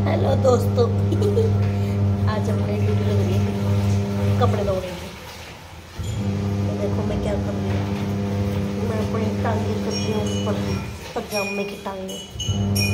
Hello दोस्तों। आज हमने ड्यूटी लग रही है कपड़े धोनेंगे। तो देखो मैं क्या कर रही हूँ, मैं अपनी टांगे करती हूँ ऊपर, पजामे की टांगे।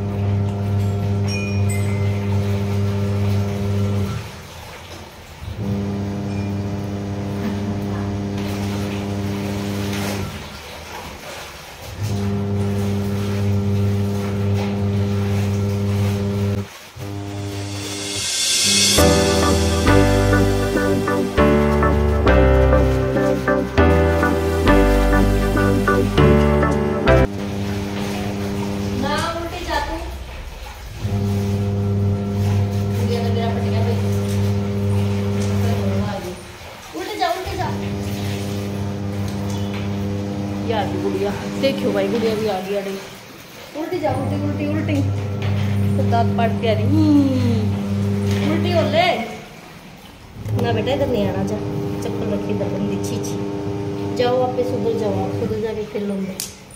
आ गई गुड़िया, देखियो भाई गुड़िया भी आ गई। अड़ी उल्टी जा, उल्टी उल्टी उल्टी, तो दांत पाट के आ रही। उल्टी हो ले ना बेटा, इधर नहीं आना। जा चप्पल रखी इधर, गंदी छी। जाओ आप उधर जाओ, आप उधर जाके खेलोगे।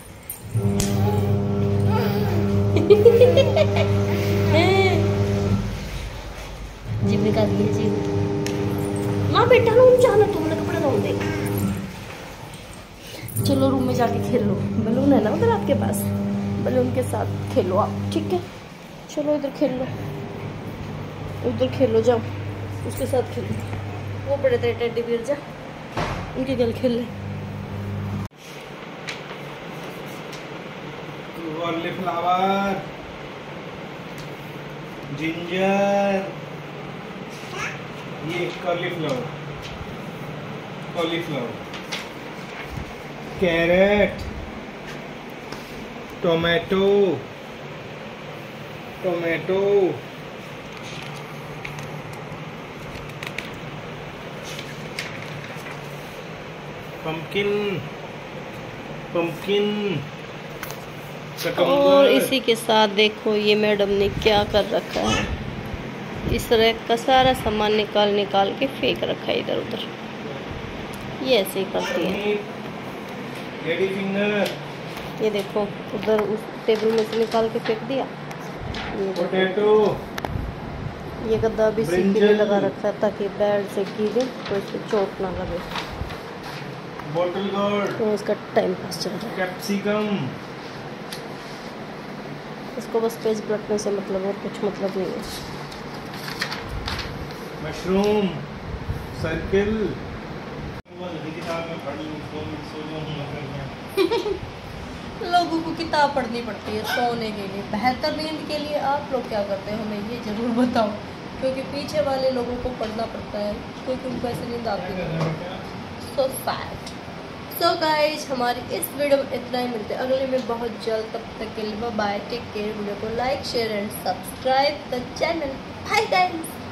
जी निकाल दिए जी ना बेटा, ना जाना तुमने कपड़े धो दे। चलो रूम में जाके खेल लो, बलून है ना उधर आपके पास, बलून के साथ खेलो आप, ठीक है। चलो इधर खेल लो, उधर खेलो, जाओ उसके साथ खेलो। वो बड़े थे टेडी बियर, जा उनके गल खेल ले। कॉलीफ्लावर, जिंजर, ये cauliflower, cauliflower, carrot, tomato, tomato, pumpkin, pumpkin, और इसी के साथ देखो ये मैडम ने क्या कर रखा है, इस रैक का सारा सामान निकाल निकाल के फेंक रखा है इधर उधर। ये ऐसे ही करती है। लेडी फिंगर, ये देखो उधर उस टेबल में से निकाल के फेंक दिया। ये पोटैटो, ये गद्दा भी सीट पे लगा रखा है ताकि बेड से गिरे तो इसको चोट ना लगे। बॉटल गार्ड, तो इसका टाइम पास चल रहा है। कैप्सिकम, इसको बस पेज पलटने से मतलब, और कुछ मतलब नहीं है। Mushroom, circle. लोगों को किताब पढ़नी पड़ती है सोने के लिए, बेहतर नींद के लिए। आप लोग क्या करते हैं हमें ये जरूर बताओ, क्योंकि पीछे वाले लोगों को पढ़ना पड़ता है क्योंकि उनको ऐसे नींद आती है। So sad. सो गाइज हमारी इस वीडियो में इतना ही, मिलते हैं अगले में बहुत जल्द। तब तक के लिए बाय, टेक केयर। वीडियो को like share and subscribe the channel. Bye guys.